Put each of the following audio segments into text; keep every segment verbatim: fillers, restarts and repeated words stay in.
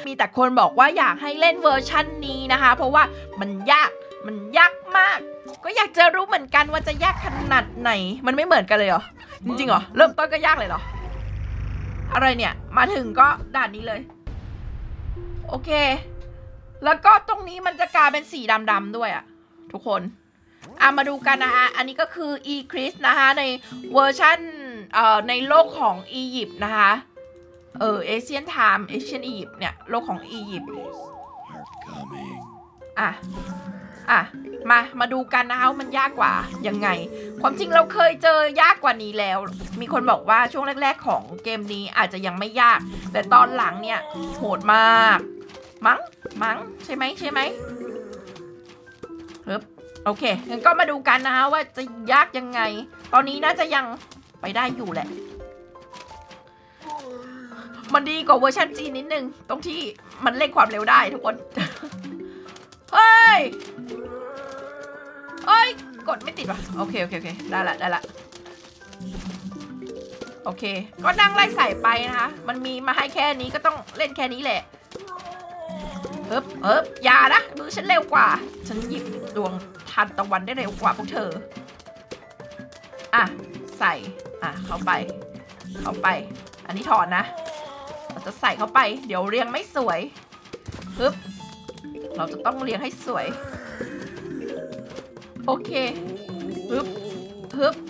มีแต่คนบอกว่าอยากให้เล่นเวอร์ชันนี้นะคะเพราะว่ามันยากมันยากมากก็อยากจะรู้เหมือนกันว่าจะยากขนาดไหนมันไม่เหมือนกันเลยเหรอจริงๆเหรอเริ่มต้นก็ยากเลยเหรออะไรเนี่ยมาถึงก็ด่านนี้เลยโอเคแล้วก็ตรงนี้มันจะกลายเป็นสีดำๆด้วยอะทุกคนอ่ะมาดูกันนะคะอันนี้ก็คือ Eclipse นะคะในเวอร์ชันเอ่อในโลกของอียิปต์นะคะเออเอเชียนไทม์เอเชียนอียิปต์เนี่ยโลกของอียิปต์อ่ะอ่ะมามาดูกันนะคะมันยากกว่ายังไงความจริงเราเคยเจอยากกว่านี้แล้วมีคนบอกว่าช่วงแรกๆของเกมนี้อาจจะยังไม่ยากแต่ตอนหลังเนี่ยโหดมากมั้งมั้งใช่ไหมใช่ไหมครับโอเคงั้นก็มาดูกันนะคะว่าจะยากยังไงตอนนี้น่าจะยังไปได้อยู่แหละมันดีกว่าเวอร์ชันจีนนิดนึงตรงที่มันเร่งความเร็วได้ทุกคนเฮ้ยเฮ้ยกดไม่ติดว่ะโอเคโอเคโอเคได้ละได้ละโอเคก็นั่งไล่ใส่ไปนะคะมันมีมาให้แค่นี้ก็ต้องเล่นแค่นี้แหละเฮ้ยเฮ้ยอย่านะมือฉันเร็วกว่าฉันหยิบดวงทันตะวันได้เร็วกว่าพวกเธออ่ะใส่อ่ะเข้าไปเข้าไปอันนี้ถอดนะเราจะใส่เข้าไปเดี๋ยวเรียงไม่สวยฮึบเราจะต้องเรียงให้สวยโอเคฮึบฮึบ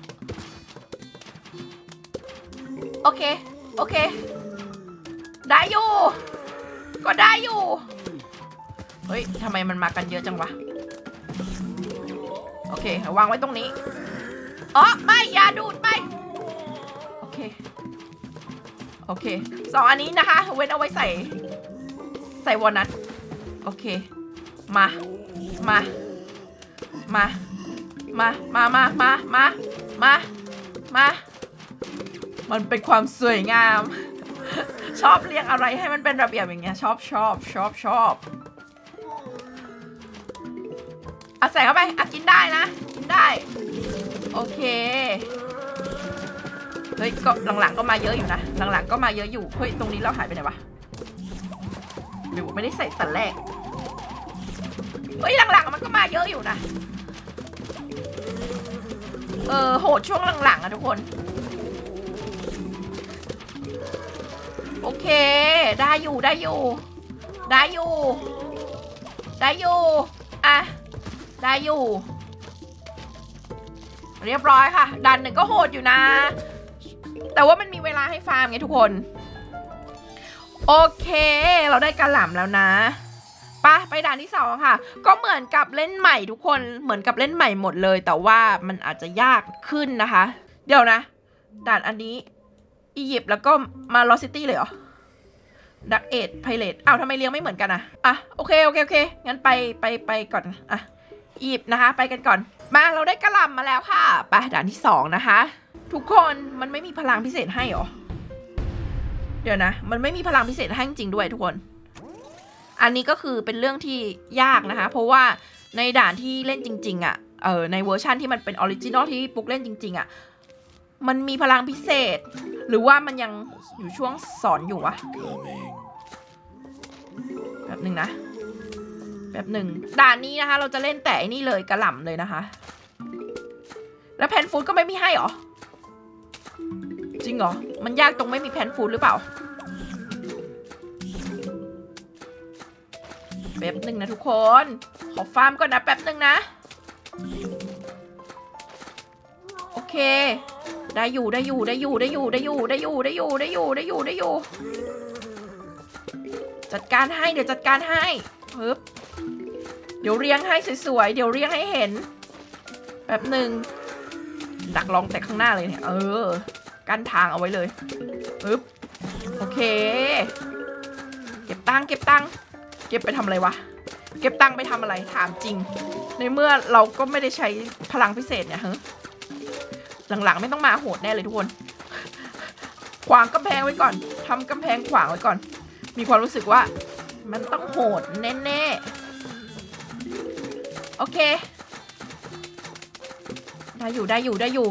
โอเคโอเคได้อยู่ก็ได้อยู่เฮ้ยทำไมมันมากันเยอะจังวะโอเควางไว้ตรงนี้อ๋อไม่อย่าดูดไปโอเคโอเคสองอันนี้นะคะเว้นเอาไว้ใส่ใส่วอลนัทโอเคมามามามามามามามามามามันเป็นความสวยงามชอบเรียงอะไรให้มันเป็นระเบียบอย่างเงี้ยชอบชอบชอบชอบเอาใส่เข้าไปอ่ะกินได้นะกินได้โอเคเฮ้ยก็หลังๆก็มาเยอะอยู่นะหลังๆก็มาเยอะอยู่เฮ้ยตรงนี้เราหายไปไหนวะหรือไม่ได้ใส่แต่แรกเฮ้ยหลังๆมันก็มาเยอะอยู่นะเออโหดช่วงหลังๆอะทุกคนโอเคได้อยู่ได้อยู่ได้อยู่ได้อยู่อ่ะได้อยู่เรียบร้อยค่ะดันหนึ่งก็โหดอยู่นะแต่ว่ามันมีเวลาให้ฟาร์มไงทุกคนโอเคเราได้กระหล่ำแล้วนะปะไปด่านที่สองค่ะก็เหมือนกับเล่นใหม่ทุกคนเหมือนกับเล่นใหม่หมดเลยแต่ว่ามันอาจจะยากขึ้นนะคะเดี๋ยวนะด่านอันนี้อียิปต์แล้วก็มาลอสซิตี้เลยเหรอดักเอทไพเรตอ้าวทำไมเรียงไม่เหมือนกันอะอ่ะโอเคโอเคโอเคงั้นไปไปไปก่อนอ่ะอียิปต์นะคะไปกันก่อนมาเราได้กระหล่ำมาแล้วค่ะไปด่านที่สองนะคะทุกคนมันไม่มีพลังพิเศษให้หรอเดี๋ยวนะมันไม่มีพลังพิเศษให้จริงด้วยทุกคนอันนี้ก็คือเป็นเรื่องที่ยากนะคะเพราะว่าในด่านที่เล่นจริงๆอ่ะเออในเวอร์ชันที่มันเป็นออริจินอลที่ปุ๊กเล่นจริงๆอ่ะมันมีพลังพิเศษหรือว่ามันยังอยู่ช่วงสอนอยู่วะแบบหนึ่งนะแบบหนึ่งด่านนี้นะคะเราจะเล่นแต่นี่เลยกระหล่ำเลยนะคะแล้วแพนฟูดก็ไม่มีให้หรอจริงเหรอมันยากตรงไม่มีแพนฟูดหรือเปล่าแป๊บหนึ่งนะทุกคนขอฟาร์มก่อนนะแป๊บหนึ่งนะโอเคได้อยู่ได้อยู่ได้อยู่ได้อยู่ได้อยู่ได้อยู่ได้อยู่ได้อยู่ได้อยู่ได้อยู่จัดการให้เดี๋ยวจัดการให้ปึ๊บเดี๋ยวเรียงให้สวยๆเดี๋ยวเรียงให้เห็นแป๊บหนึ่งดักลองแต่ข้างหน้าเลยเนี่ยเออกั้นทางเอาไว้เลยปึ๊บโอเคเก็บตังค์เก็บตังค์เก็บไปทำอะไรวะเก็บตังค์ไปทำอะไรถามจริงในเมื่อเราก็ไม่ได้ใช้พลังพิเศษเนี่ยเฮ้ยหลังๆไม่ต้องมาโหดแน่เลยทุกคนขวางกำแพงไว้ก่อนทำกำแพงขวางไว้ก่อนมีความรู้สึกว่ามันต้องโหดแน่ๆโอเคได้อยู่ได้อยู่ได้อยู่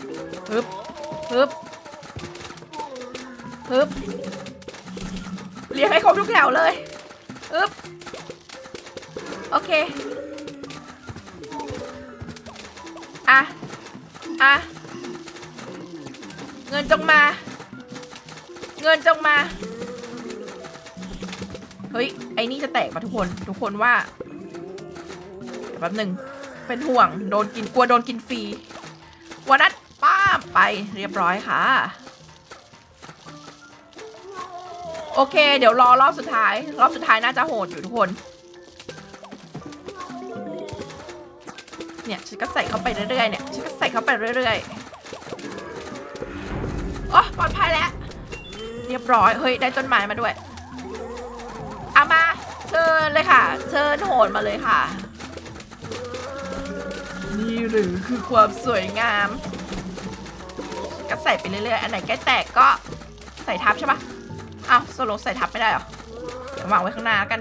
ฮึบฮึบฮึบเรียงให้ครบทุกแถวเลยอึ๊บโอเคอ่ะอ่ะเงินจงมาเงินจงมาเฮ้ยไอ้นี่จะแตกมาทุกคนทุกคนว่าแป๊บหนึ่งเป็นห่วงโดนกินกลัวโดนกินฟรีวันนั้นป้าไปเรียบร้อยค่ะโอเคเดี๋ยวรอรอบสุดท้ายรอบสุดท้ายน่าจะโหดอยู่ทุกคนเนี่ยฉันก็ใส่เข้าไปเรื่อยๆเนี่ยฉันก็ใส่เข้าไปเรื่อยๆอ๋อปลอดภัยแล้วเรียบร้อยเฮ้ยได้ต้นไม้มาด้วยเอามาเชิญเลยค่ะเชิญโหดมาเลยค่ะนี่หรือคือความสวยงามก็ใส่ไปเรื่อยๆอันไหนใกล้แตกก็ใส่ทับใช่ปะอ้าวโซโลใส่ทับไม่ได้หรอวางไว้ข้างหน้ากัน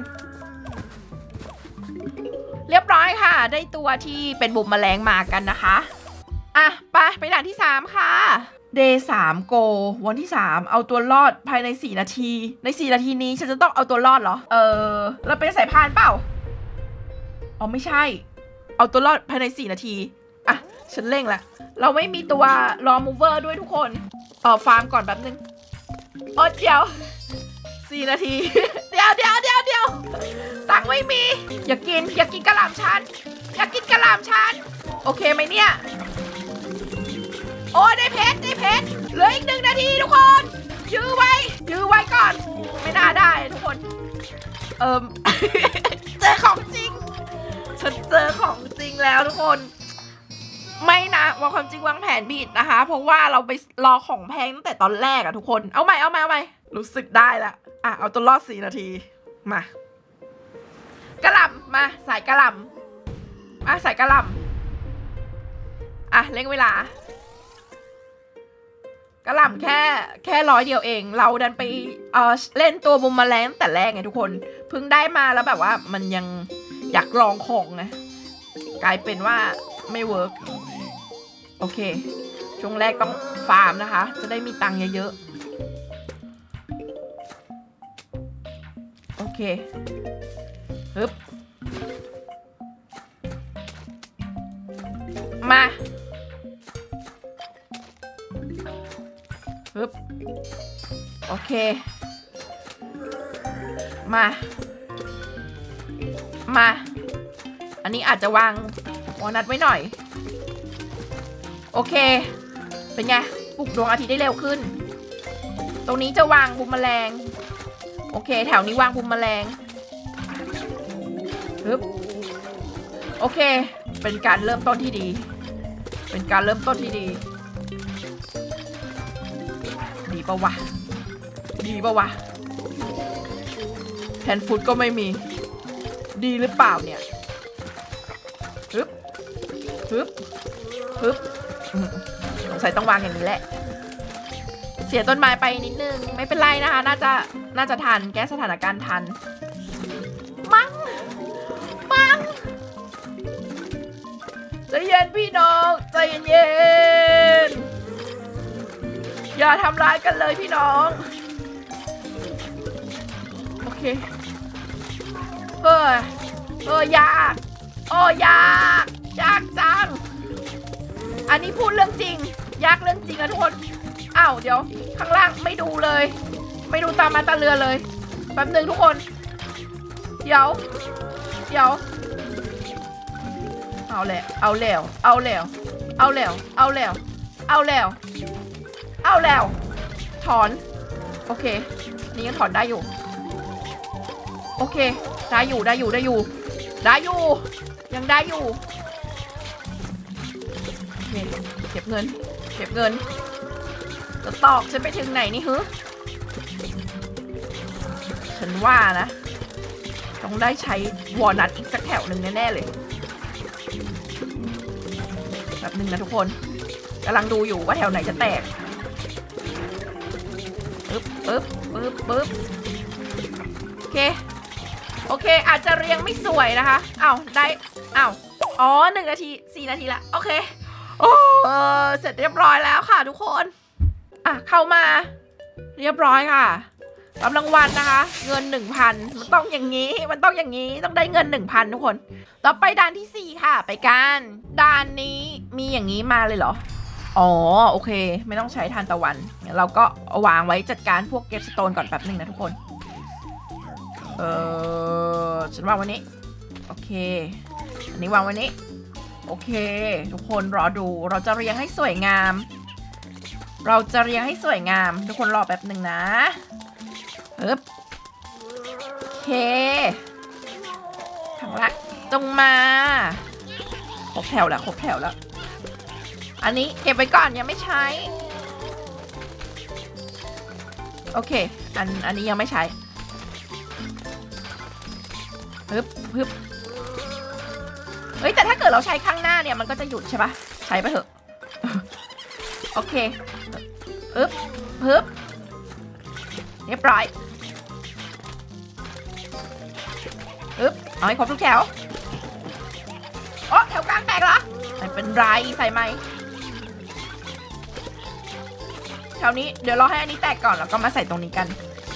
เรียบร้อยค่ะได้ตัวที่เป็นบุกแมลงมากันนะคะอ่ะไปไปด่านที่สามค่ะเดย์สามโกวันที่สามเอาตัวรอดภายในสี่นาทีในสี่นาทีนี้ฉันจะต้องเอาตัวรอดเหรอเออเราเป็นสายพานเปล่าอ๋อไม่ใช่เอาตัวรอดภายในสี่นาทีอ่ะฉันเร่งละเราไม่มีตัวรอมูเวอร์ด้วยทุกคนเออฟาร์มก่อนแป๊บนึงโอ้เดี๋ยวสี่นาทีเดี๋ยวเดี๋ยวเดี๋ยวเดี๋ยวตังค์ไม่มีอยากกินอยากกินกะหล่ำชันอยากกินกะหล่ำชันโอเคไหมเนี่ยโอ้ได้เพชรได้เพชรเหลืออีกหนึ่งนาทีทุกคนยื้อไว้ยื้อไว้ก่อนไม่น่าได้ทุกคนเอิม เจอของจริงฉันเจอของจริงแล้วทุกคนไม่นะว่าความจริงวางแผนผิดนะคะเพราะว่าเราไปรอของแพงตั้งแต่ตอนแรกอะทุกคนเอาใหม่เอาใหม่เอาใหม่รู้สึกได้ละอ่ะเอาตัวรอดสี่นาทีมากระหล่ำมาใส่กระหล่ำอ่ะใส่กระหล่ำอ่ะเร่งเวลากระหล่ำแค่แค่ร้อยเดียวเองเราดันไปเออเล่นตัวบุมแมลงแต่แรกไงทุกคนเพิ่งได้มาแล้วแบบว่ามันยังอยากลองของไงกลายเป็นว่าไม่เวิร์กโอเคช่วงแรกต้องฟาร์มนะคะจะได้มีตังค์เยอะๆโอเคฮึบมาฮึบโอเคมามาอันนี้อาจจะวางวอลนัทไว้หน่อยโอเคเป็นไงปลุกดวงอาทิตย์ได้เร็วขึ้นตรงนี้จะวางบุมแมลงโอเคแถวนี้วางบุมแมลงฮึบโอเคเป็นการเริ่มต้นที่ดีเป็นการเริ่มต้นที่ดีดีปะวะดีปะวะแทนฟุตก็ไม่มีดีหรือเปล่าเนี่ยฮึบฮึบฮึบสงสัยต้องวางอย่างนี้แหละเสียต้นไม้ไปนิดนึงไม่เป็นไรนะคะน่าจะน่าจะทันแก้สถานการณ์ทันมั้งมั้งใจเย็นพี่น้องใจเย็นอย่าทำร้ายกันเลยพี่น้องโอเคเฮ้ยเออยากโอ้ยากยากจังอันนี้พูดเรื่องจริงยากเรื่องจริงนะทุกคนอ้าวเดี๋ยวข้างล่างไม่ดูเลยไม่ดูตามมาตาเรือเลยแป๊บนึงทุกคนเดี๋ยวเดี๋ยวเอาแล้วเอาแล้วเอาแล้วเอาแล้วเอาแล้วเอาแล้วเอาแล้วถอนโอเคนี่ยังถอนได้อยู่โอเคได้อยู่ได้อยู่ได้อยู่ได้อยู่ยังได้อยู่เก็บเงินเก็บเงินจะตอกฉันไปถึงไหนนี่ฮึฉันว่านะต้องได้ใช้วอลนัทอีกสักแถวหนึ่งแน่ๆเลยแบบนึงนะทุกคนกำลังดูอยู่ว่าแถวไหนจะแตกปึ๊บปึ๊บปึ๊บปึ๊บโอเคโอเคอาจจะเรียงไม่สวยนะคะอ้าวได้อ้าวอ๋อหนึ่งนาทีสี่นาทีละโอเคโอ้เออเสร็จเรียบร้อยแล้วค่ะทุกคนอ่ะเข้ามาเรียบร้อยค่ะรับรางวัลนะคะ เงินหนึ่งพันมันต้องอย่างนี้ มันต้องอย่างนี้ต้องได้เงินหนึ่งพันทุกคนต่อไปด่านที่สี่ค่ะไปกันด่านนี้มีอย่างนี้มาเลยเหรออ๋อโอเคไม่ต้องใช้ทานตะวันงั้นเราก็เอาวางไว้จัดการพวกเก็บสโตนก่อนแป๊บหนึ่งนะทุกคนเออฉันวางไว้นี้โอเคอันนี้วางไว้นี้โอเคทุกคนรอดูเราจะเรียงให้สวยงามเราจะเรียงให้สวยงามทุกคนรอแป๊บหนึ่งนะปึ๊บโอเคถังละตรงมาครบแถวแล้วครบแถวแล้วอันนี้เก็บไว้ก่อนยังไม่ใช้โอเคอันอันนี้ยังไม่ใช้ปึ๊บปึ๊บเฮ้ยแต่ถ้าเกิดเราใช้ข้างหน้าเนี่ยมันก็จะหยุดใช่ปะใช้ไปเถอะโอเคปึ๊บปึ๊บเรียบร้อยปึ๊บเอาให้ครบทุกแถวโอ้แถวกลางแตกเหรอไม่เป็นไรใส่ไหมแถวนี้เดี๋ยวเราให้อันนี้แตกก่อนแล้วก็มาใส่ตรงนี้กัน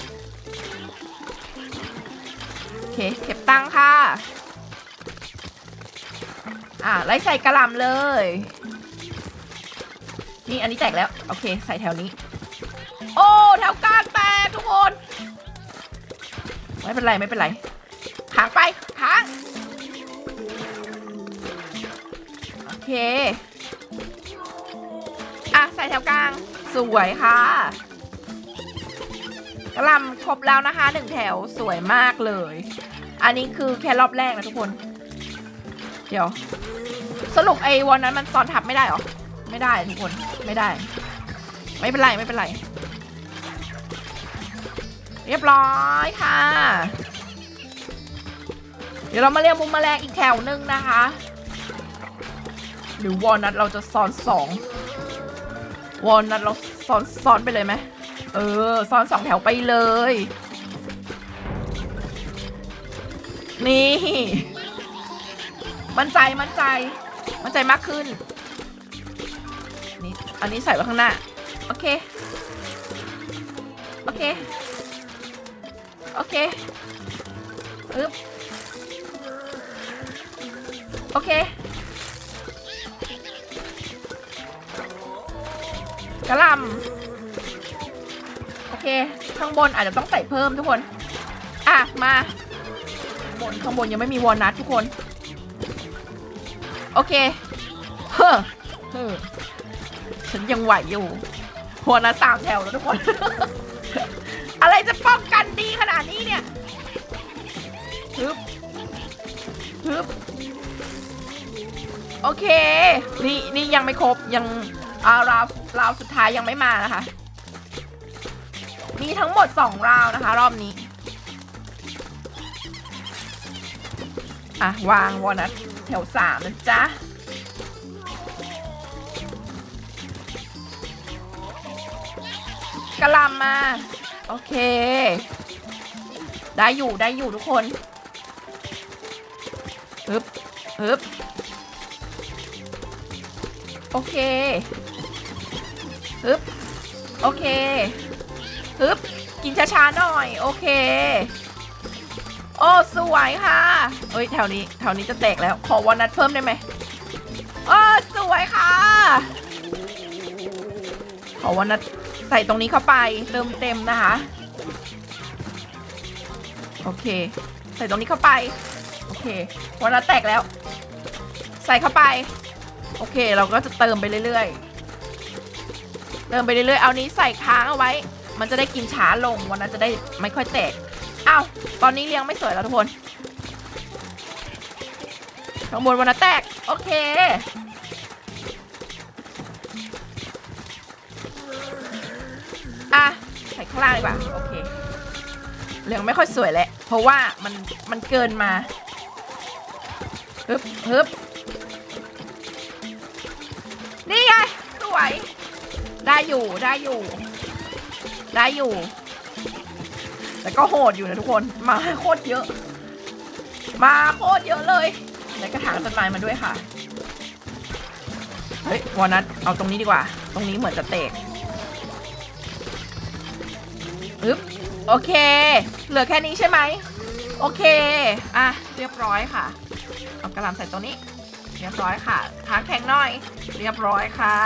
โอเคเก็บตังค่ะอ่ะไล่ใส่กระหล่ำเลยนี่อันนี้แตกแล้วโอเคใส่แถวนี้โอ้แถวกลางแตกทุกคนไม่เป็นไรไม่เป็นไรค้างไปค้างโอเคอ่ะใส่แถวกลางสวยค่ะกระหล่ำครบแล้วนะคะหนึ่งแถวสวยมากเลยอันนี้คือแค่รอบแรกนะทุกคนเดี๋ยวสรุปไอ้วันนั้นมันซ้อนทับไม่ได้หรอไม่ได้ทุกคนไม่ได้ไม่เป็นไรไม่เป็นไรเรียบร้อยค่ะเดี๋ยวเรามาเรียกมุมแมลงอีกแถวหนึ่งนะคะหรือวอลนัทเราจะซ้อนสองวอลนัทเราซ้อนซ้อนไปเลยไหมเออซ้อนสองแถวไปเลยนี่มั่นใจมั่นใจมั่นใจมากขึ้นนี่อันนี้ใส่ไว้ข้างหน้าโอเคโอเคโอเคปึ๊บโอเคกระหล่ำโอเคข้างบนอาจจะต้องใส่เพิ่มทุกคนอ่ะมาบนข้างบนยังไม่มีวอลนัททุกคนโอเคเฮ้อเฮ้อฉันยังไหวอยู่วอลนัทสามแถวแล้วทุกคน อะไรจะป้องกันดีขนาดนี้เนี่ยฮึบฮึบโอเคนี่นี่ยังไม่ครบยังอ่าราวราวสุดท้ายยังไม่มานะคะมีทั้งหมดสองราวนะคะรอบนี้อ่ะวางวอลนัทแถวสามนะจ๊ะกระหล่ำมาโอเคได้อยู่ได้อยู่ทุกคนฮึบฮึบโอเคฮึบโอเคฮึบกินช้าๆหน่อยโอเคโอ้สวยค่ะเฮ้ยแถวนี้แถวนี้จะแตกแล้วขอวอลนัทเพิ่มได้ไหมโอ้สวยค่ะขอวอลนัทใส่ตรงนี้เข้าไปเติมเต็มนะคะโอเคใส่ตรงนี้เข้าไปโอเควอลนัทแตกแล้วใส่เข้าไปโอเคเราก็จะเติมไปเรื่อยๆเติมไปเรื่อยๆเอานี้ใส่ค้างเอาไว้มันจะได้กินช้าลงวันนั้นจะได้ไม่ค่อยแตกอ้าวตอนนี้เลี้ยงไม่สวยแล้วทุกคนข้างบนวันนั้นแตกโอเคอ่ะใส่ข้างล่างดีกว่าโอเคเลี้ยงไม่ค่อยสวยแหละเพราะว่ามันมันเกินมาฮึบฮึบนี่ไงสวยได้อยู่ได้อยู่ได้อยู่แต่ก็โหดอยู่นะทุกคนมาโคตรเยอะมาโคตรเยอะเลยในกระถางต้นไม้มาด้วยค่ะเฮ้ยวอลนัทเอาตรงนี้ดีกว่าตรงนี้เหมือนจะแตกอึ๊บโอเคเหลือแค่นี้ใช่ไหมโอเคอ่ะเรียบร้อยค่ะเอากระหล่ำใส่ตัวนี้เรียบร้อยค่ะขาแข็งหน่อยเรียบร้อยค่ะ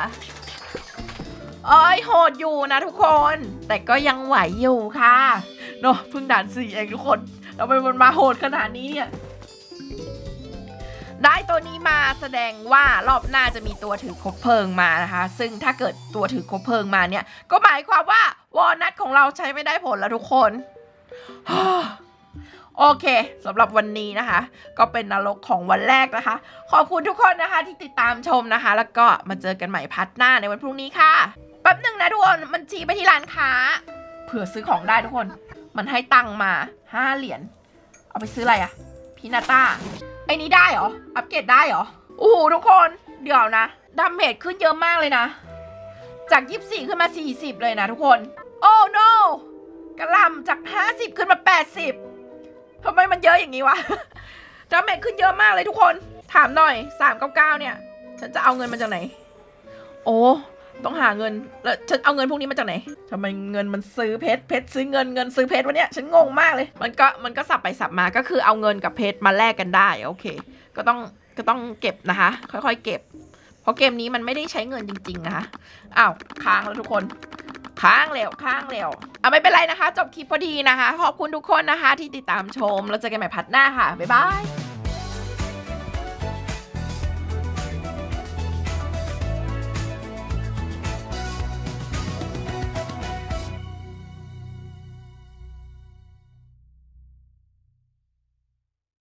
เอ้ยโหดอยู่นะทุกคนแต่ก็ยังไหวอยู่ค่ะเนาะเพิ่งด่านสี่เองทุกคนเราไปมันมาโหดขนาดนี้เนี่ยได้ตัวนี้มาแสดงว่ารอบหน้าจะมีตัวถือคบเพลิงมานะคะซึ่งถ้าเกิดตัวถือคบเพลิงมาเนี่ยก็หมายความว่าวอลนัทของเราใช้ไม่ได้ผลแล้วทุกคนโอเคสำหรับวันนี้นะคะก็เป็นนรกของวันแรกนะคะขอบคุณทุกคนนะคะที่ติดตามชมนะคะแล้วก็มาเจอกันใหม่พาร์ทหน้าในวันพรุ่งนี้ค่ะแป๊บหนึ่งนะทุกคนมันชี้ไปที่ร้านค้าเผื่อซื้อของได้ทุกคนมันให้ตังมาห้าเหรียญเอาไปซื้ออะไรอะพินาต้าไอ้นี้ได้เหรออัปเกรดได้เหรอโอ้โหทุกคนเดี๋ยวนะดาเมจขึ้นเยอะมากเลยนะจากยี่สิบสี่ขึ้นมาสี่สิบเลยนะทุกคนโอ้ no กระหล่ำจากห้าสิบขึ้นมาแปดสิบทำไมมันเยอะอย่างนี้วะดาเมจขึ้นเยอะมากเลยทุกคนถามหน่อยสามเก้าเก้าเนี่ยฉันจะเอาเงินมาจากไหนโอ้ต้องหาเงินแล้วฉันเอาเงินพวกนี้มาจากไหนทำไมเงินมันซื้อเพชรเพชรซื้อเงินเงินซื้อเพชรวันเนี้ยฉันงงมากเลยมันก็มันก็สับไปสับมาก็คือเอาเงินกับเพชรมาแลกกันได้โอเคก็ต้องก็ต้องเก็บนะคะค่อยๆเก็บเพราะเกมนี้มันไม่ได้ใช้เงินจริงๆนะคะอ้าวค้างแล้วทุกคนค้างแล้วค้างแล้วอ่ะไม่เป็นไรนะคะจบคลิปพอดีนะคะขอบคุณทุกคนนะคะที่ติดตามชมแล้วเจอกันใหม่พาร์ทหน้าค่ะบ๊ายบาย